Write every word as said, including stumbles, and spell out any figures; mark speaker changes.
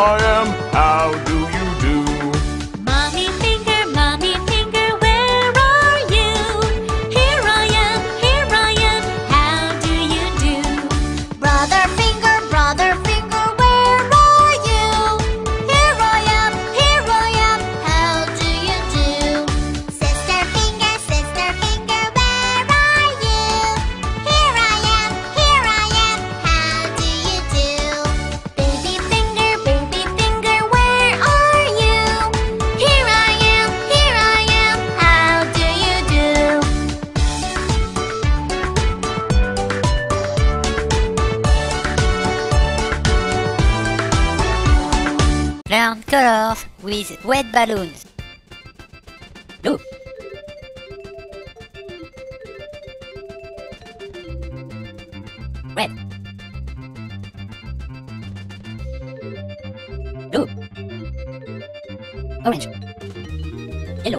Speaker 1: I am. How do you do?
Speaker 2: Mommy finger, mommy finger, where are you? Here I am, here I am, how do you do?
Speaker 3: Brother finger, brother finger, where are you? Here I am, here I am, how do you do? Sister finger, sister finger, where are you? Here I am, here I am, how do you do? Baby finger, baby finger, where are you? Here I am, here I am, how do you do?
Speaker 4: Learn colors with wet balloons. Blue. Red. Blue. Orange.